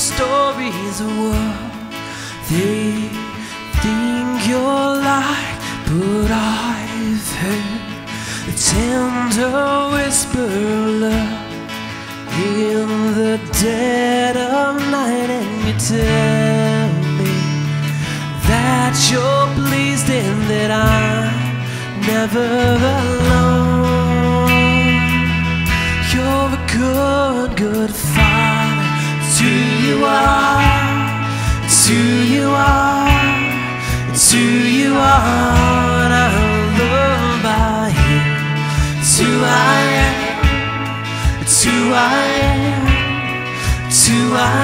stories of what they think you're like, but I've heard a tender whisper of love in the dead of night, and you tell me that you're pleased and that I'm never alone. You're a good, good father. It's who you are. It's who you are. It's who you are. And I'm loved by you. It's who I am. It's who I am. It's who I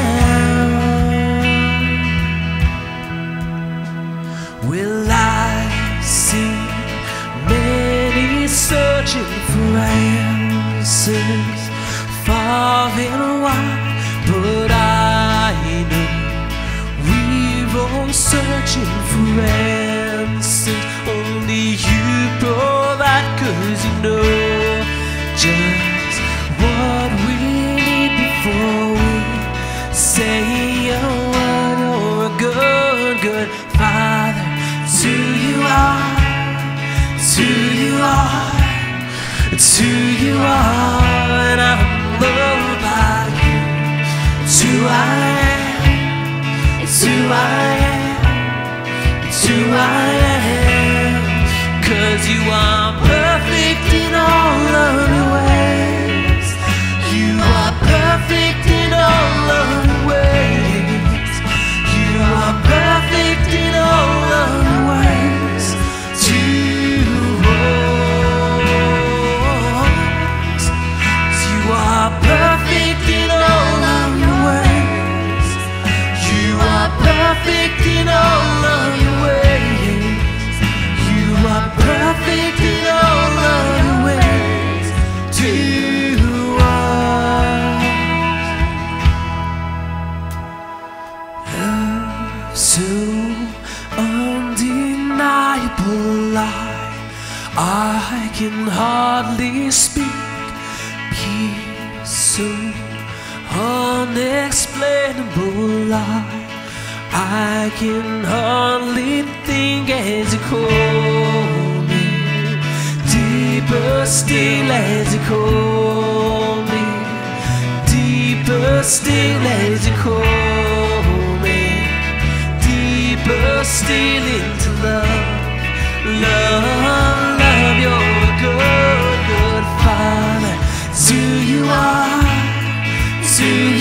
am. Will I see many searching for answers far and wide, but I know we're all searching for answers. Only you provide, 'cause you know just what we need before we say a word. You're a good, good father. It's who you are. It's who you are. It's who you are. And I'm loved by you. It's who I am. It's who I am. It's who I am. 'Cause you are perfect in all of your ways. You are perfect in all of your ways. You are perfect in all of your ways. To us, you are perfect in all of your ways. You are perfect in all of your ways. You are perfect in all of your ways. To so undeniable lie, I can hardly speak. Peace so unexplainable lie, I can hardly think as you call me. Deeper still as you call me. Deeper still as you call me. Deeper still into love. Love, love, you're a good, good father. It's who you are. It's who